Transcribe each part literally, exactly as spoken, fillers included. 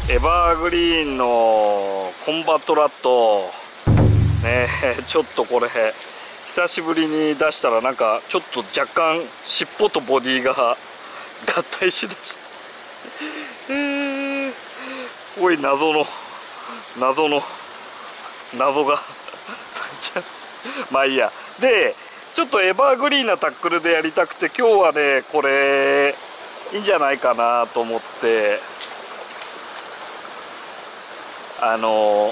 エバーグリーンのコンバットラットねえ、ちょっとこれ久しぶりに出したらなんかちょっと若干尻尾とボディが合体しだした、えー、おい謎の謎の謎がまあいいや。でちょっとエバーグリーンなタックルでやりたくて、今日はねこれいいんじゃないかなと思って、あの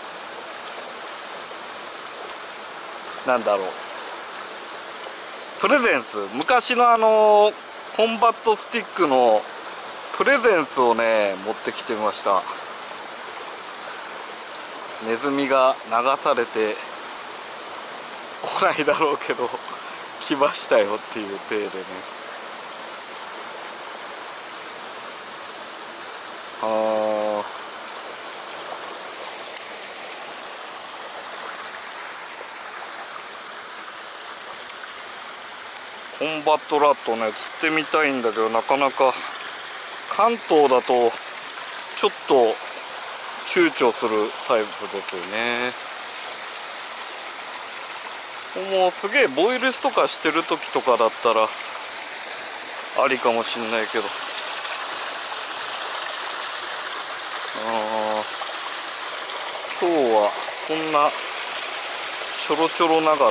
なんだろう、プレゼンス、昔のあのコンバットスティックのプレゼンスをね持ってきてみました。ネズミが流されて来ないだろうけど来ましたよっていう体でね。あー、コンバットラットね釣ってみたいんだけど、なかなか関東だとちょっと躊躇するサイズですよね。もうすげえボイルスとかしてる時とかだったらありかもしんないけど、あ今日はこんなちょろちょろ流れだから、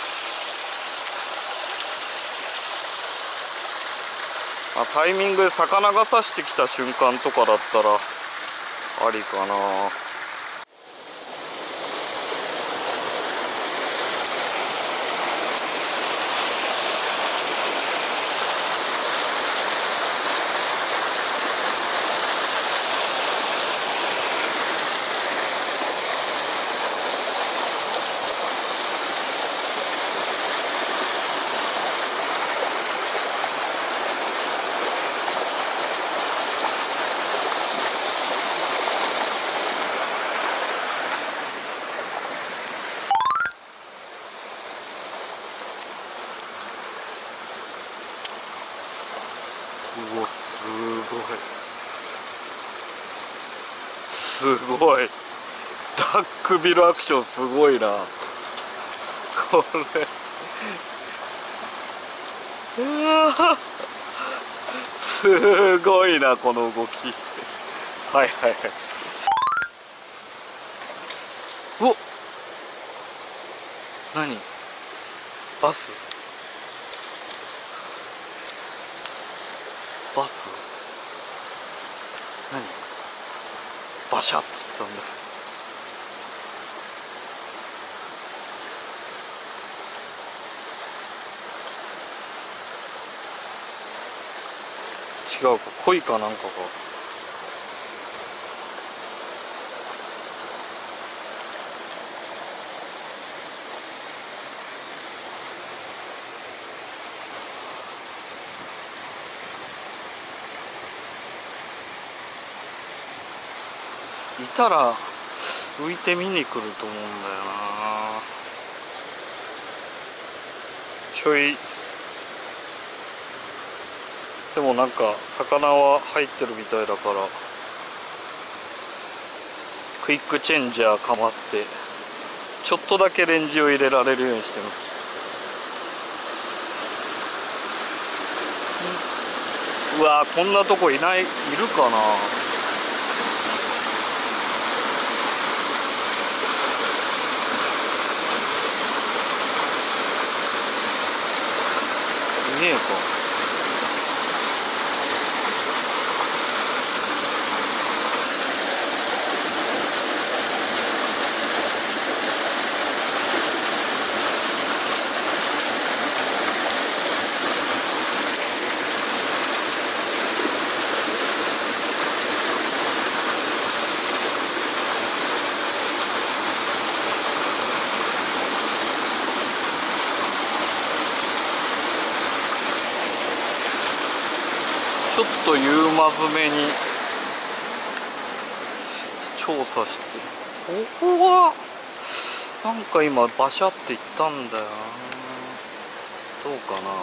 あタイミングで魚が刺してきた瞬間とかだったらありかな。うわすごいすごいダックビルアクションすごいなこれ。うわすごいなこの動きはいはいはい。おっ何バスバス何バシャッつったんだ。違うか、鯉かなんかか。いたら浮いて見に来ると思うんだよな。ちょいでもなんか魚は入ってるみたいだから、クイックチェンジャーかまってちょっとだけレンジを入れられるようにしてます。うわーこんなとこいない、いるかな。いねえか。ちょっと夕間詰めに調査して、ここはなんか今バシャっていったんだよな。どうかな。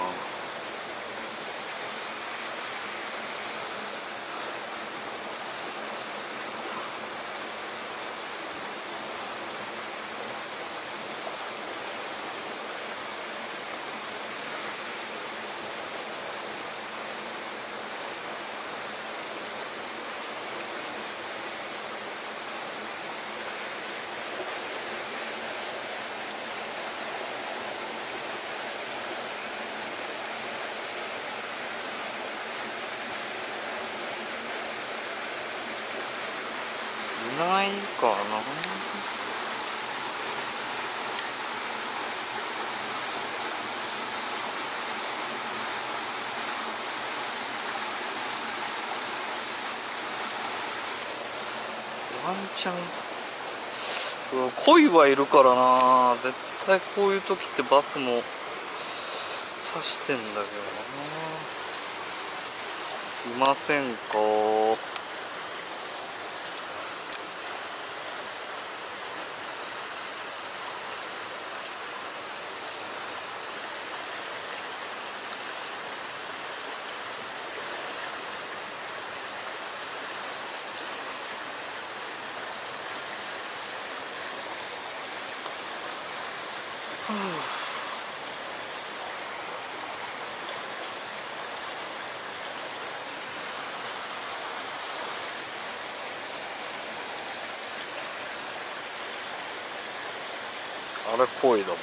ないかな。ワンチャン鯉はいるからな。絶対こういう時ってバスも刺してんだけどな。いませんか。あれ鯉だもん。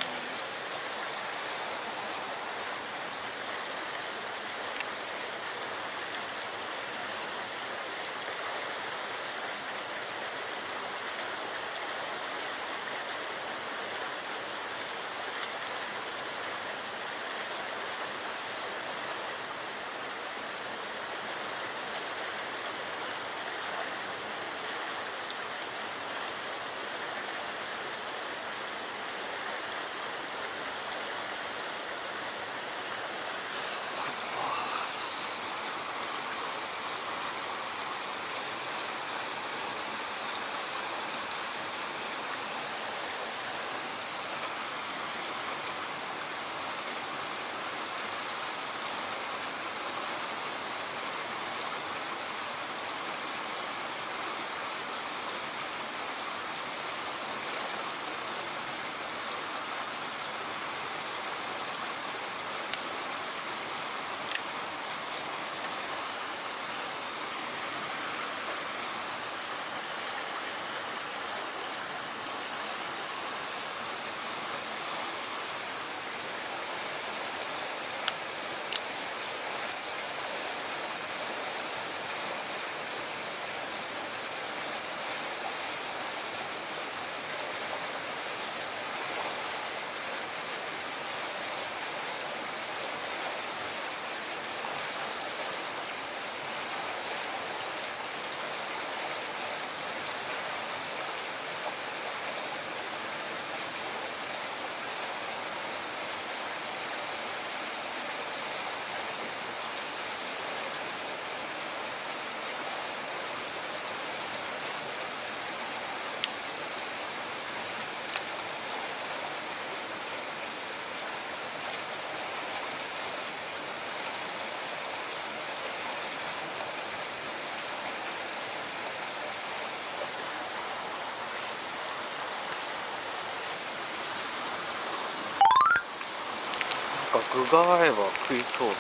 具が合えば食いそうだ。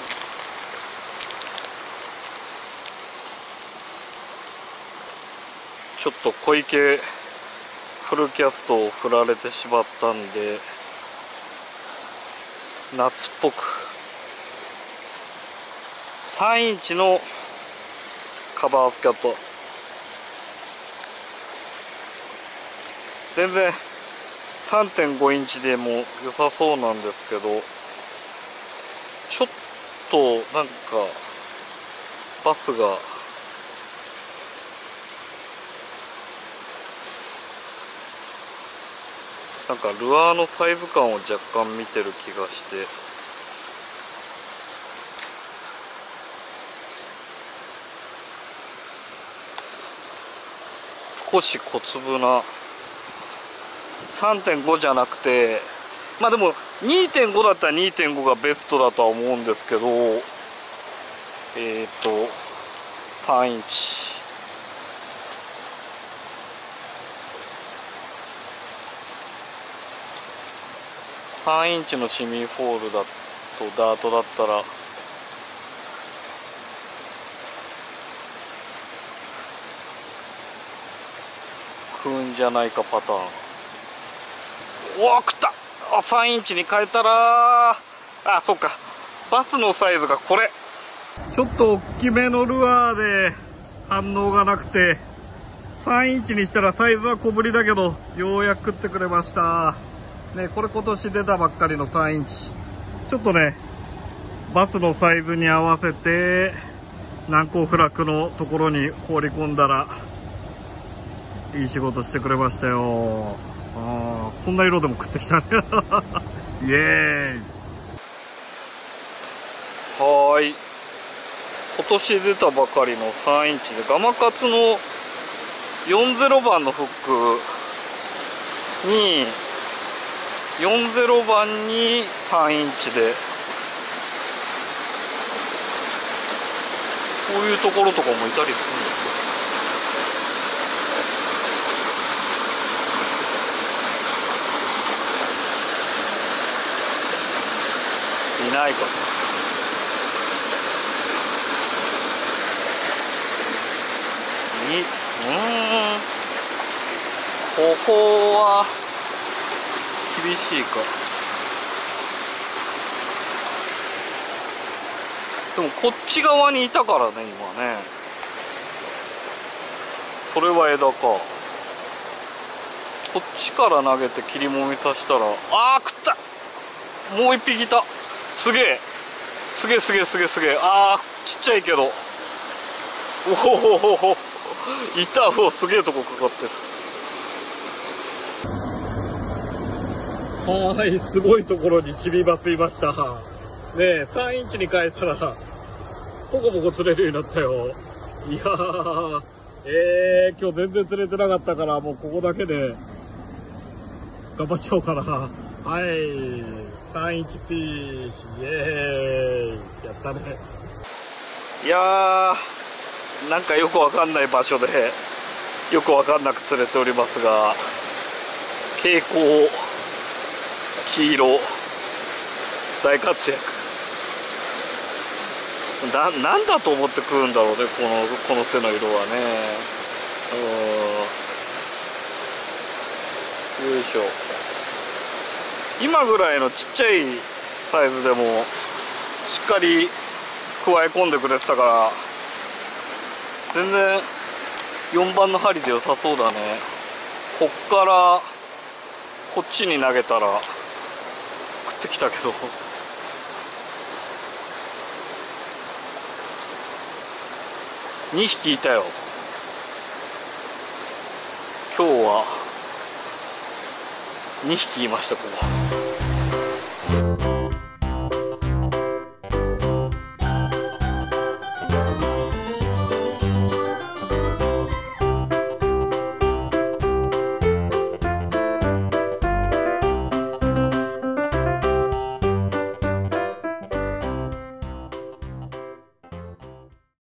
ちょっと小池フルキャストを振られてしまったんで、夏っぽくさんインチのカバースキャット、全然 さんてんごインチでも良さそうなんですけど、ちょっとなんかバスがなんかルアーのサイズ感を若干見てる気がして、少し小粒な さんてんご じゃなくて、まあでも にてんご だったら にてんご がベストだとは思うんですけど、えっとさんインチさんインチのシミフォールだとダートだったら食うんじゃないかパターン。おお食った。あさんインチに変えたら、あそっか、バスのサイズがこれ、ちょっと大きめのルアーで反応がなくてさんインチにしたらサイズは小ぶりだけどようやく食ってくれましたね。これ今年出たばっかりのさんインチ、ちょっとねバスのサイズに合わせて難攻不落のところに放り込んだらいい仕事してくれましたよ。あー、こんな色でも食ってきたねイエーイ。はーい、今年出たばかりのさんインチでガマカツのよんじゅうばんのフックによんじゅうばんにさんインチで、こういうところとかもいたりするんですよ。いないかな。に、うーん、ここは厳しいか。でもこっち側にいたからね今ね。それは枝か。こっちから投げて切りもみさせたら、あー食った。もう一匹いた。すげえすげえすげえすげえすげえ。あーちっちゃいけど、おおいた。もうすげえとこかかってる。はーい、すごいところにチビバスいましたね。えさんインチに変えたらポコポコ釣れるようになったよ。いやー、えー、今日全然釣れてなかったからもうここだけで頑張っちゃおうかな。はい、さんインチピース、イエーイ、やったね。いやー、なんかよくわかんない場所でよくわかんなく釣れておりますが、蛍光黄色大活躍。な、なんだと思って食うんだろうね、このこの手の色はね。うん、よいしょ。今ぐらいのちっちゃいサイズでもしっかりくわえ込んでくれてたから、全然よんばんの針で良さそうだね。こっからこっちに投げたら食ってきたけどにひきいたよ。今日はにひきいました。ここ